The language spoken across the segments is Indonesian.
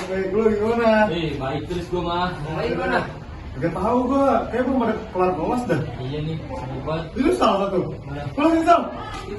Baik, lu gimana? Baik terus gua mah. Baik mana? Gak tahu gua, kayak belum ada kelar kelas dah. Iya nih, sibuk banget. Itu salah satu. Kelas ini Sal.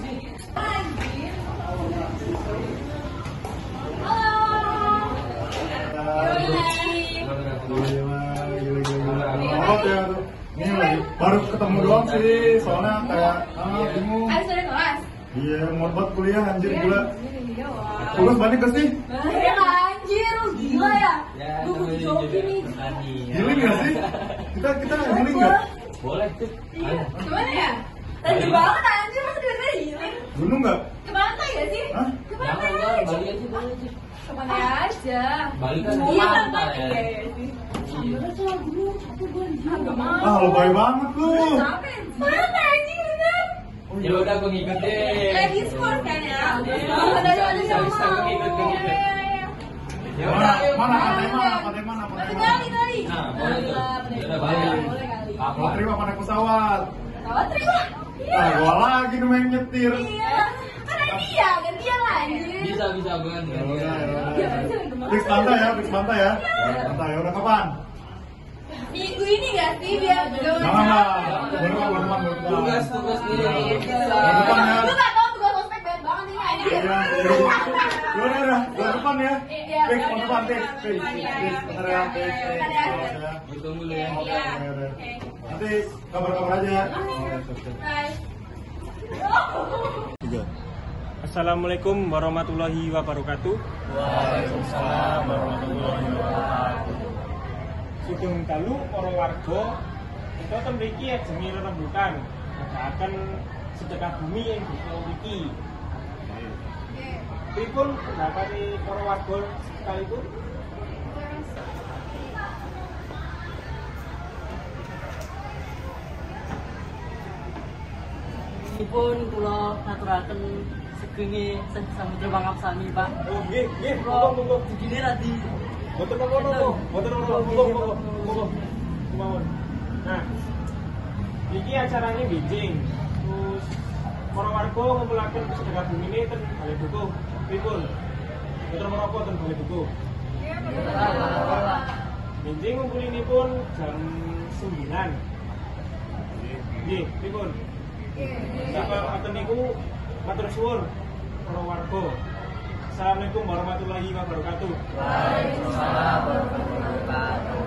Ini lagi baru ketemu doang sih, soalnya kayak bingung. Ada kelas? Iya, mau buat kuliah anjir gila. Tugas banyak gak sih? Banyak anjir, lu gila ya? Lu butuh joki nih. Healing gak sih? Kita healing gak? Boleh tuh. Iya, gimana ya? Tadi banget anjir, masa tiba-tiba healing? Gunung gak? Ke pantai gak sih? Hah? Ke pantai Jangan, aja. balik aja, balik aja. Ke pantai aja. Balik kan ke Iya, pantai. iya, iya sih. Ambilnya tuh lagu, capek gue anjir. Gak mau. Ah, lebay banget lu. Capek anjir. Pantai anjir, bener. Ya udah gua ngikut deh. Lagi sport kan ya? Bisa, gua ngikut. Ya udah, Mana? Pantai mana? Kali. Nah, boleh tuh. Ya udah balik. Boleh kali. Mau terima naik pesawat. Kawat terima. Ah, gua lagi nih main nyetir. Iya. Kan dia, gantian lah anjir. Bisa gua nih. Fix pantai ya. Pantai, udah kapan? Minggu ini gak sih biar Jangan lah, bulan depan. Tugas nih. Bulan depan ya. Lu gak tau tugas ospek banyak banget ini anjir. Iya, udah, bulan depan ya. Iya, Fix, iya, bulan depan, iya. fix. Bentar ya, fix. Gua tunggu dulu ya. Iya. Nanti kabar-kabar aja. Bye. Assalamualaikum warahmatullahi wabarakatuh. Waalaikumsalam warahmatullahi wabarakatuh. Sugeng dalu para warga kita mriki ajeng rembukan akan sedekah bumi yang desa iki. Pripun pendapat para warga sekalipun? Pun kula ngaturaken sugenge samudra mangap sami, Pak. Oh nggih, Kula monggo. begini radi Mboten monggo. Kemawon. Nah, iki acaranya bijing. Terus para warga ngumpulaken sedekah bumi ini ten Balai Buku. Pripun? Mboten menapa ten Balai Buku. Bijing ngumpulinipun jam 9. Nggih, pripun? Sapa aten niku matur suwun para warga. Assalamualaikum warahmatullahi wabarakatuh. Waalaikumsalam warahmatullahi wabarakatuh.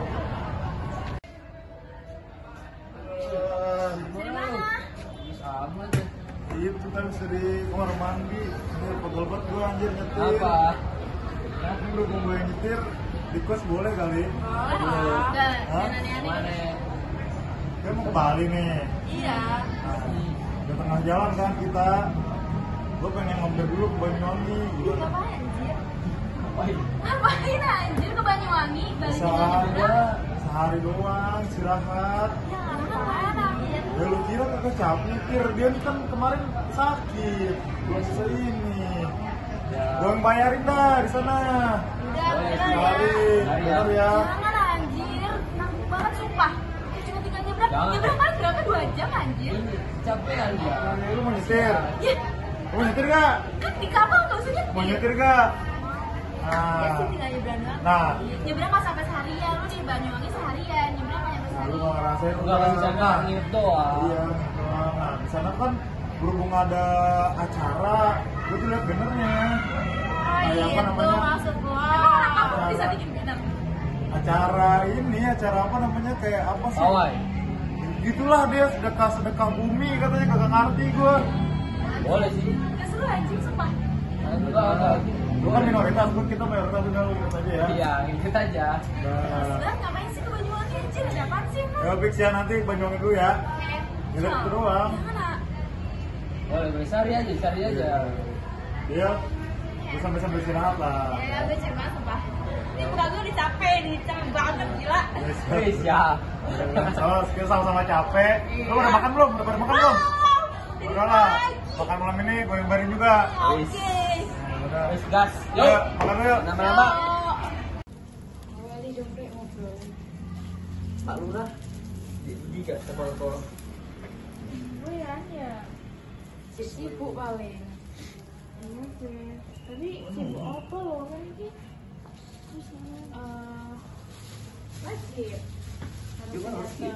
Sama deh. Itu kan seri kamar mandi. Ini pegel banget gua anjir nyetir. Apa? Ini berhubung gue yang nyetir, di kos boleh kali? Hah? Mana? Dia mau ke Bali nih. Iya. Di tengah jalan kan kita. Gue pengen mampir dulu ke Banyuwangi. Gue Ngapain anjir? Ngapain? Ngapain anjir ke Banyuwangi? Balikin bisa aja aja udah. sehari doang istirahat. Ya ngapain anjir? Ya lu kira kagak capek nyetir, dia nih kan kemarin sakit, belum selesai ini. Gue yang bayarin dah di sana. Udah, bener ya. Bener ya. Jangan anjir, nanggung banget sumpah. Cuma tinggal nyebrang, Jangan. nyebrang paling berapa 2 jam anjir. Capek kan dia? Lu mau nyetir? Ya, Lu mau nyetir gak? kan di kapal gak usah nyetir. Mau nyetir gak? Ya Nah, sih tinggal nyebrang doang. Nah. Nyebrang nggak sampai seharian, lu di Banyuwangi seharian, nyebrang nggak sampai lu seharian. mau ngerasain Enggak kan di sana nginep doang. Iya, nah di sana kan berhubung ada acara, gue tuh liat benernya. Kayak apa namanya? Maksud gua. Emang apa bisa bikin bener? Acara ini, acara apa namanya? Kayak apa sih? Awai. Gitulah dia sedekah bumi katanya, kagak ngerti gue. Boleh sih. Gak seru anjing, sumpah. Enggak. Lu kan minoritas, kita mayoritas udah lu ikut aja ya. Iya, ikut aja. Nah, Sebenernya ngapain sih ke Banyuwangi anjir? Ada apaan sih emang? ya fix ya nanti Banyuwangi dulu ya. Lihat itu doang. Jangan Boleh, sehari aja. Iya, lu sambil istirahat lah. ya, gue capek banget sumpah. Ini muka gue capek banget, gila. Wis ya. Oh, kita sama-sama capek. Lu udah makan belum? Udah pada makan belum? Udah lah. Makan malam ini gue yang bayarin juga. Oke. Nah, udah. Wis gas. Yuk, Yuk. makan dulu yuk. Nama-nama. Awali dompet ngobrol. Pak Lurah. Di gak sekolah. Oh ya. Sibuk paling. Iya sih. Tapi sibuk apa loh kan ini? Terus wajib. Gimana harus gitu?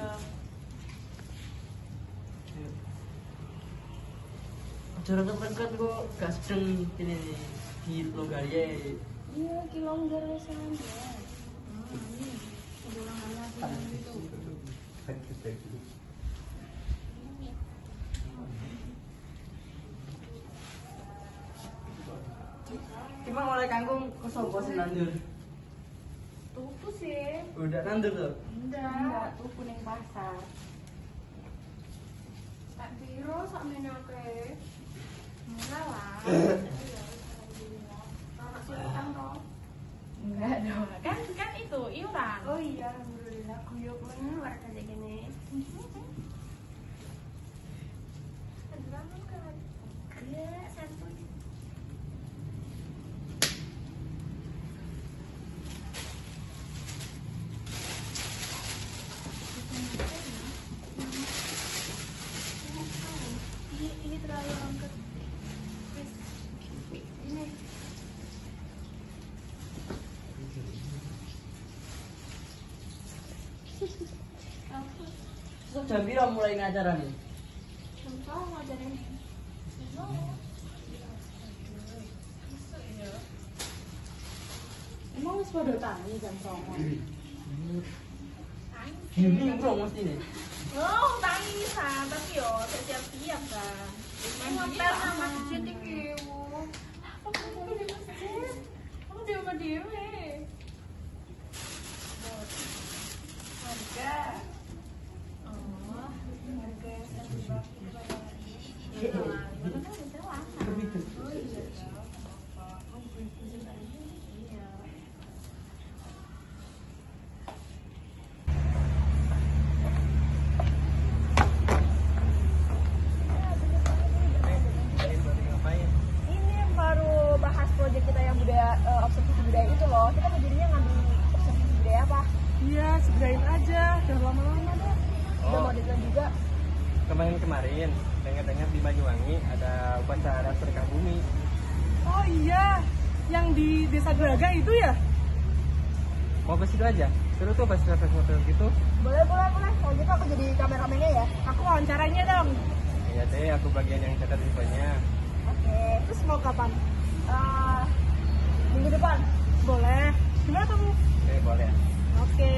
Acara kemarin kan kok gak sedeng ini di Longgaria. Iya, kilonggar saja. Cuma mulai kangkung ke sopo sih nandur. Tuku sih. Udah nandur tuh. Enggak, tuku ning pasar. Tak biro sak menake. Murah lah. Anak sultan toh. Enggak dong. Kan itu iuran. Oh iya, alhamdulillah. Kuyuk men warga kayak gini. Aduh, kan. Iya, santuy. Ini terlalu lengkap. Ini. So jam piro mulai ngacara nih? Contoh ngajarin. Emang wis padha tangi jam 09.00. Gini bro mesti nih. Oh, tangi san, tapi yo siap-siap kan. Ngapel nang masjid iki. Apa kamu di masjid? Kamu di rumah dewe. Harga. Oh, harga satu ini baru bahas proyek kita yang budaya observasi budaya itu loh. Kita mau jadinya ngambil observasi budaya apa? Iya, sebedain aja. Udah lama-lama deh. Udah mau deadline juga. Kemarin dengar-dengar di Banyuwangi ada upacara sedekah bumi. Oh iya, yang di Desa Gelaga itu ya? Mau ke situ aja? Seru tuh pas foto gitu. Boleh. Kalau gitu aku jadi kameramennya ya. Aku wawancaranya dong. Iya deh, aku bagian yang catat infonya. Oke. Terus mau kapan? Minggu depan. Boleh. Gimana kamu? Oke, boleh. Oke.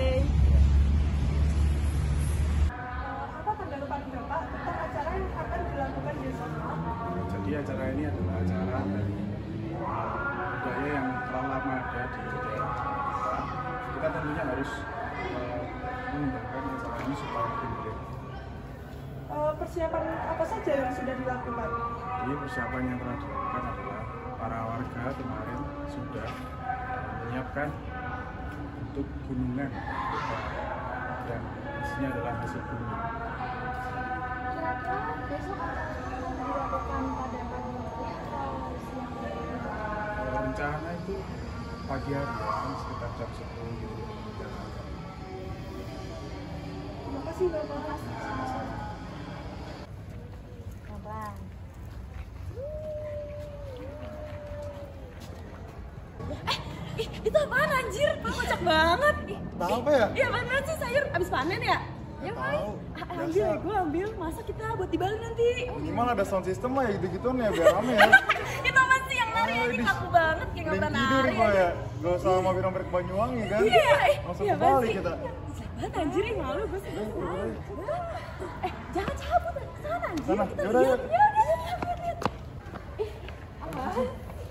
Apa tanggapan Bapak tentang acara yang akan dilakukan besok? Jadi acara ini adalah acara dari budaya yang telah lama ada di daerah kita. Kita tentunya harus mengembangkan acara ini supaya lebih baik. Persiapan apa saja yang sudah dilakukan? Jadi persiapan yang telah dilakukan adalah para warga kemarin sudah menyiapkan untuk gunungan dan isinya adalah hasil gunungan. Kira-kira besok akan dilakukan pada pagi atau siang? Rencana itu pagi hari ya, sekitar jam 10 gitu. Terima kasih Bapak. Itu apaan anjir? Kocak banget. Tahu apa ya? Iya beneran sih sayur abis panen ya? Ya Tahu. ambil ya, gue ambil. Masa kita buat di Bali nanti? Minimal ada sound system lah ya gitu-gituan ya biar rame ya. Itu apa sih yang nari Ah, ini ini kaku banget kayak gak Mending pernah tidur nari. kok ya. Gak usah mampir-mampir ke Banyuwangi kan. Iya, Langsung iya ke Bali pasti. kita. Banget anjir, malu gue sih. Jangan cabut ke sana anjir. Sana, Kita yaudah, lihat. yaudah. Lihat. Ih, apa?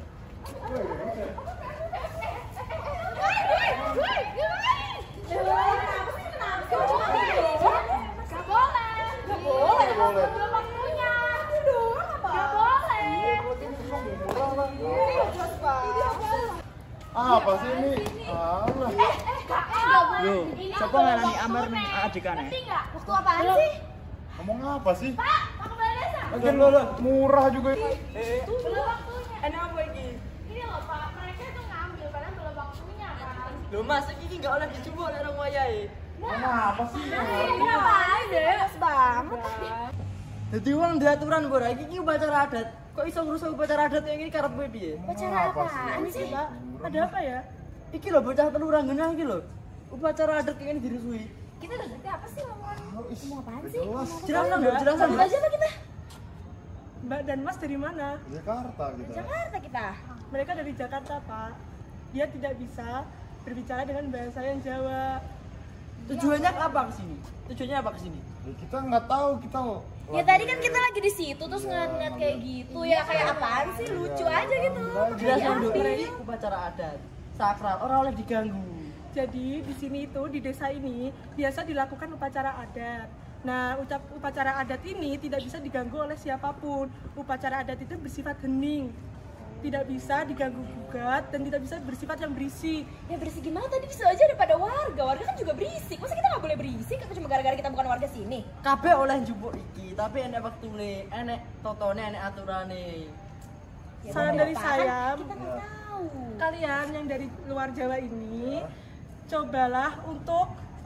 Apa sih ini? Alah. Loh, siapa ngarani Amer nih adikane? Waktu apaan sih? Ngomong apa sih? Pak, mau ke desa? Lagian murah juga. Belum waktunya. Enak apa ini? Ini loh Pak, mereka tuh ngambil padahal belum waktunya kan. Loh mas, ini gak oleh dicoba oleh orang wayahe. Apa sih? Ini apaan deh? Mas banget. Jadi uang di aturan bora, ini upacara adat. Kok iso ngurus upacara adat yang ini karep piye? Acara apaan sih? Ada apa ya? Iki lho bocah telurang genah iki lho. upacara adat kayak ini dirusui. Kita udah ngerti apa sih ngomong apaan sih? Jelasan dong, jelasan Lanjut dong. aja apa kita? Mbak dan Mas dari mana? Jakarta kita. Jakarta kita. Mereka dari Jakarta, Pak. Dia tidak bisa berbicara dengan bahasa yang Jawa. Tujuannya apa ke sini? Tujuannya apa ke sini? Ya, kita nggak tahu kita. Ya tadi kan kita lagi di situ terus ngeliat-ngeliat kayak gitu ya kayak apaan sih lucu aja gitu. Jelasan dulu, Iya. ini upacara adat sakral, orang oleh diganggu. Jadi di sini itu di desa ini biasa dilakukan upacara adat. Nah, upacara adat ini tidak bisa diganggu oleh siapapun. Upacara adat itu bersifat hening, tidak bisa diganggu gugat dan tidak bisa bersifat yang berisik. Ya berisik gimana tadi bisa aja daripada warga kan juga berisik. Masa kita nggak boleh berisik? Apa cuma gara-gara kita bukan warga sini? Kabeh oleh njupuk iki, tapi enek wektune, enek totone, enek aturane. Ya, Saran beberapa dari kan saya, kita nggak tahu. kalian yang dari luar Jawa ini, cobalah untuk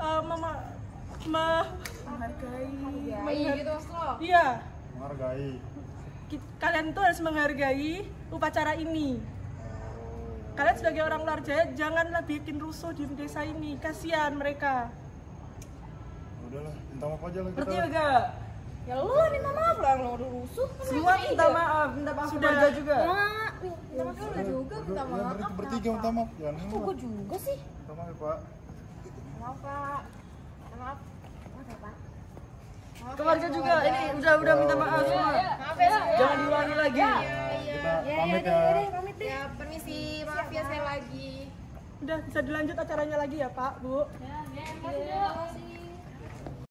menghargai. gitu mas lo. Iya, Menghargai. kalian tuh harus menghargai upacara ini. Kalian sebagai orang luar Jawa janganlah bikin rusuh di desa ini, kasihan mereka. Udahlah, minta maaf aja lah kita. Ngerti enggak? Ya lu lah minta maaf lah lo udah rusuh. Kan Semua mereka minta juga. maaf, minta maaf Sudah. keluarga juga. Minta maaf lu udah juga minta Ya, maaf. bertiga minta maaf. Jangan Kok gue juga sih? minta maaf ya, Pak. Maaf pak. Maaf. Maaf ya pak. Keluarga juga, ini udah minta maaf semua. Maaf ya. Jangan diulangi lagi. Kita pamit ya. Pamit deh. Ya permisi maaf ya saya lagi. Udah bisa dilanjut acaranya lagi ya Pak, Bu. Ya,